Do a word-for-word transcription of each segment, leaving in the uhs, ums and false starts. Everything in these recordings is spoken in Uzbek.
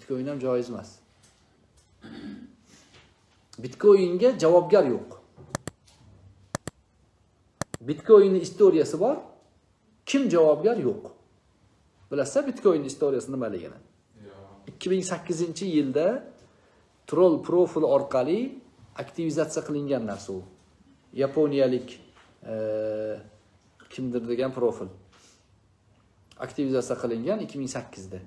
Bitcoin ham joiz emas. Bitcoinga javobgar yo'q. Bitcoinning istoriyasi bor, kim javobgar yo'q. Bilasizlar Bitcoin istoriyasi nimaligini? ikki ming sakkizinchi yilda troll profil orqali aktivizatsiya qilingan narsa u. Yaponiyalik e, kimdir degan profil. Aktivizatsiya qilingan ikki ming sakkizda.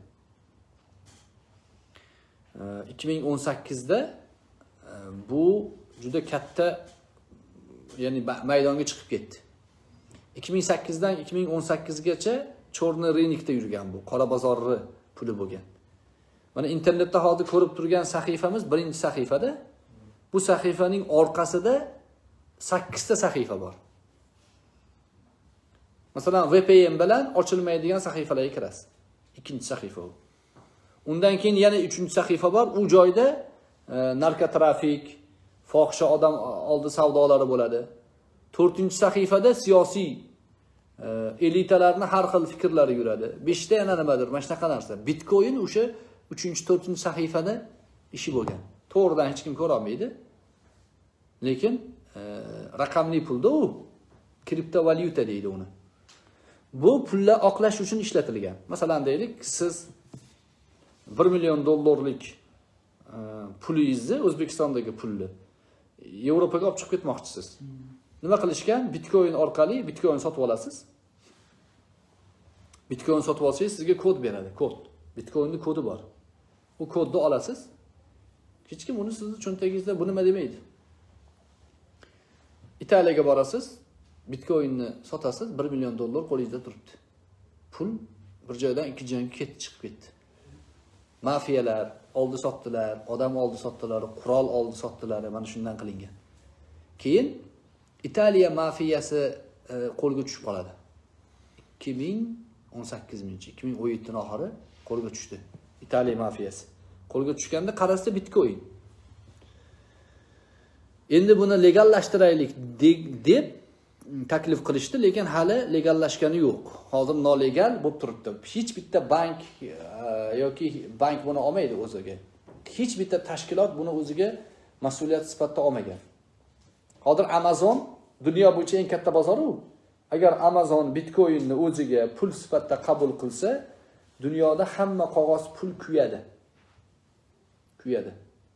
E, ikki ming o'n sakkizda e, bu juda katta, ya'ni maydonga chiqib ketdi. ikki ming sakkizdan ikki ming o'n sakkizgacha chorniy rынокda yurgan bu, qora bozorni puli bo'lgan. Mana internetda hozir ko'rib turgan sahifamiz birinchi sahifada. Bu sahifaning orqasida sakkizta sahifa bor. Masalan, V P N bilan ochilmaydigan sahifalarga kirasiz. Ikkinchi sahifa u. Undan keyin yana uchinchi sahifa bor. U joyda e, narkotrafik, fohisha odam oldi savdolari bo'ladi. to'rtinchi sahifada siyosiy e, elitalarning har xil fikrlari yuradi. beshta yana nimadir, mana shunaqa narsa. Bitcoin o'sha uchinchi to'rtinchi sahifada ishi bo'lgan. To'g'ridan hech kim ko'ra olmaydi. Lekin e, raqamli pulda u kriptovalyuta deydi uni. Bu pullar oqlash uchun ishlatilgan. Masalan deylik, siz bir million dollarlik e, pulingizni, O'zbekistondagi pulni Yevropaga olib chiqib ketmoqchisiz. Nima qilishgan? Bitcoin orqali Bitcoin sotib olasiz. Bitcoin sotib olsangiz sizga kod beradi, kod. Bitcoinning kodi bor. U kodni olasiz. Hech kim uni sizni cho'ntagingizda bu nima demaydi. Italiyaga borasiz, Bitcoinni sotasiz, bir million dollar qo'lingizda turibdi. Pul bir joydan ikki joyga ketib chiqib ketdi. Mafiyalar oldi sotdilar, odam oldi sotdilar, qurol oldi sotdilar, mana shundan qilingan. Keyin Italiya mafiyasi e, qo'lga tushib qoladi. ikki ming o'n sakkizinchi, ikki ming o'n yettinchi oxiri qo'lga tushdi. Italiya mafiyasi. Qo'lga tushganda qarasa Bitcoin. Endi buni legallashtiraylik deb taklif qilishdi, lekin hali legallashgani yo'q. Hozir nolegal bo'lib turibdi. Hech bitta bank yoki bank buni olmaydi o'ziga. Hech bitta tashkilot buni o'ziga mas'uliyat sifatida olmagan. Hozir Amazon dunyo bo'yicha eng katta bozor u. Agar Amazon Bitcoinni o'ziga pul sifatida qabul qilsa, dunyoda hamma qog'oz pul kuyadi. Kuyadi.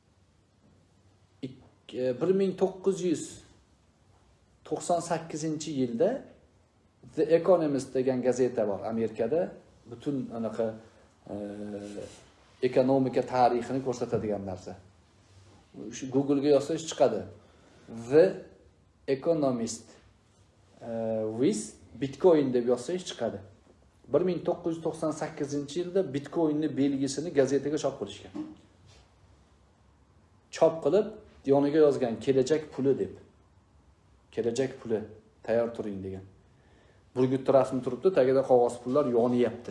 bir ming to'qqiz yuz to'qson sakkizinchi yilda The Economist degan gazeta bor Amerikada, butun anaqa e, ekonomika tarixini ko'rsatadigan narsa. Shu Google ga yozsangiz chiqadi. The Economist uh, with Bitcoin deb yozsangiz chiqadi. bir ming to'qqiz yuz to'qson sakkizinchi yilda Bitcoinning belgisini gazetaga chop qilishgan. Chop qilib yoniga yozgan kelajak puli deb. Kelajak puli tayyor turing degan. Burgutda rasmi turibdi, tagida qog'oz pullar yonyapti.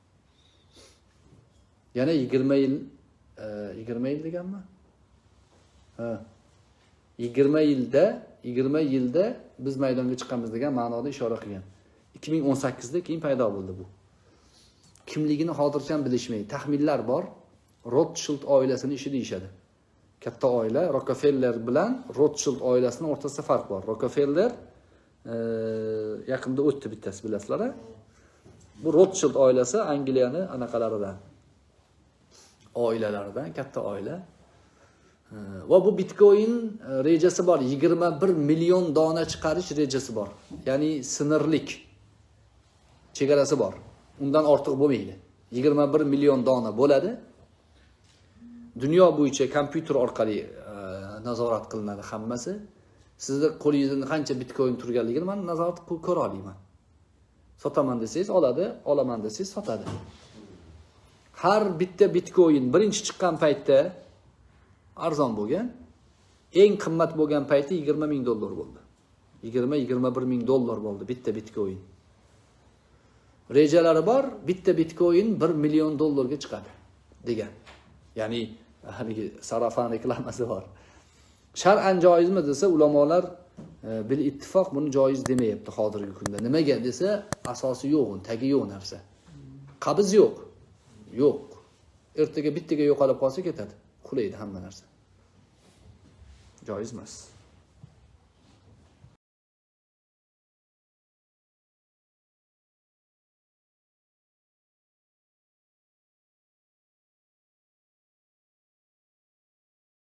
Yana yigirma yil, yigirma yil deganmi? Ha. yigirma yilda, yigirma yilda biz maydonga chiqamiz degan ma'noda ishora qilgan. ikki ming o'n sakkizda keyin paydo bo'ldi bu. Kimligini hozircha bilishmaydi. Taxminlar bor. Rothschild oilasining ishi deyishadi. Katta oila, Rockefeller bilan Rothschild oilasining o'rtasida farq bor. Rockefeller e, yaqinda o'tdi bittasi, bilasizlar. Bu Rothschild oilasi Angliyaning anaqalaridan, oilalaridan katta oila. Va bu Bitcoin rejasi bor. yigirma bir million dona chiqarish rejasi bor. Ya'ni sınırlik chegarasi bor. Undan ortiq bo'lmaydi. yigirma bir million dona bo'ladi. Dunyo bo'yicha kompyuter orqali e, nazorat qilinadi hammasi. Sizning qo'lingizda qancha Bitcoin turganligini men nazorat qilib ko'ra olaman. Sotaman desangiz oladi, olaman desangiz sotadi. Har bitta Bitcoin birinchi chiqqan paytda arzon bo'lgan, eng qimmat bo'lgan payti yigirma ming dollar bo'ldi. yigirma yigirma bir ming dollar bo'ldi bitta Bitcoin. Rejalari bor, bitta Bitcoin bir million dollarga chiqadi degan. Ya'ni haligi sarafan reklamasi bor. Shar'an joizmi desa, ulamolar e, bil ittifoq buni joiz demayapti hozirgi kunda. Nimaga desa, asosi yo'q, tagi yo'q narsa. Qabz yo'q. Yo'q. ertaga bittaga yo'qolib qolsa ketadi. Qulaydi hamma narsa. Joiz emas.